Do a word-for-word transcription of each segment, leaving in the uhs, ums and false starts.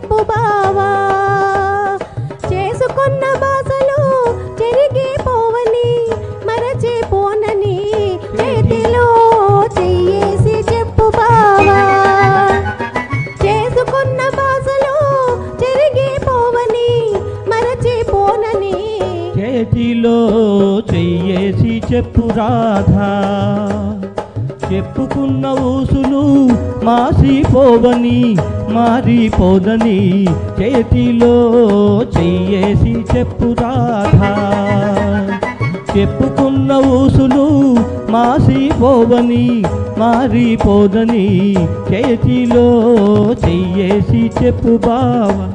చెప్పు బావా చేసుకున్న బాసలు చెరిగిపోవని మరచిపోనని చేతిలో చెయ్యేసి చెప్పు బావా చేసుకున్న బాసలు చెరిగిపోవని మరచిపోనని చేతిలో చెయ్యేసి చెప్పు రాధా చెప్పుకున్న ఊసులు మాసిపోవని మారిపోదని చేతిలో చెయ్యేసి చెప్పు రాధా చెప్పుకున్న ఊసులు మాసిపోవని మారిపోదని చేతిలో చెయ్యేసి చెప్పు బావా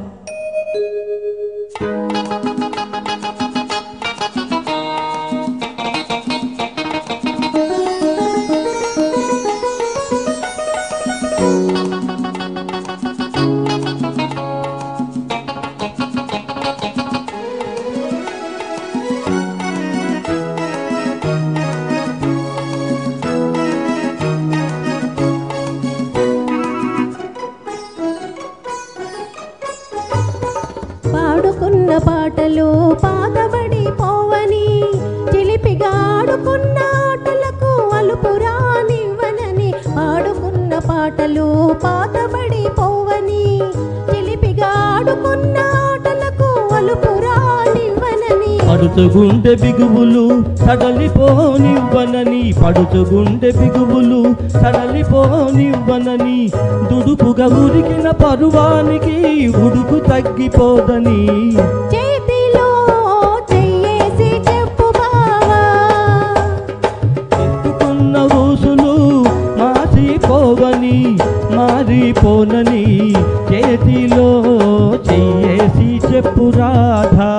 పాడుకున్న పాటలు పాతబడి పోవని చిలిపిగా ఆడుకున్న ఆటలకు అలుపురానివ్వనని పాడుకున్న పాటలు పాతబడి పోవని చిలిపిగా ఆడుకున్న ఆటలకు అలుపురానివ్వనని పడుచుగుండె బిగువులు సడలిపోనివ్వనని పడుచుగుండె బిగువులు సడలిపోనివ్వనని దుడుపుగా ఉరికిన పరువానికి ఉడుకు తగ్గిపోదని చేతిలో చెయ్యేసి చెప్పు బావా చెప్పుకున్న ఊసులు మాసిపోవని మారిపోనని చేతిలో చెయ్యేసి చెప్పు రాధా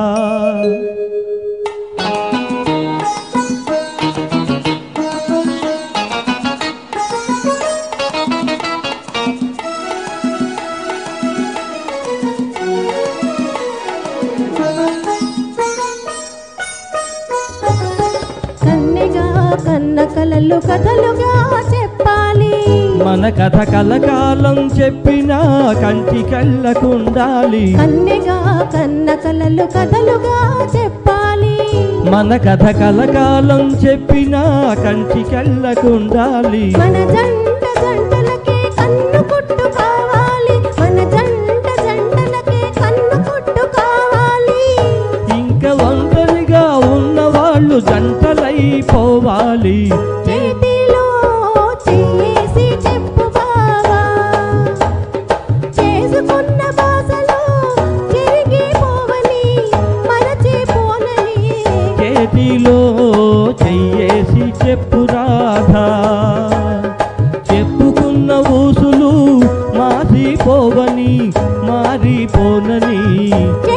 కన్నెగా కన్న కలలు కథలుగా చెప్పాలి మన కథ కలకాలం చెప్పినా కంటికెళ్ళకుండాలి కన్నెగా కన్న కలలు కథలుగా చెప్పాలి మన కథ కలకాలం చెప్పినా కంటికెళ్ళకుండాలి మన జంట జంటలకే కన్ను కొట్టు కావాలి మన జంట జంటలకే కన్ను కొట్టు కావాలి ఇంక ఒంటరిగా ఉన్నవాళ్ళు జంటలైపోవాలి చేతిలో చెయ్యేసి చెప్పు బావా చేసుకున్న బాసలు చెరిగిపోవని మరచిపోనని చేతిలో చెయ్యేసి చెప్పు రాధా చెప్పుకున్న ఊసులు మాసిపోవని మారిపోనని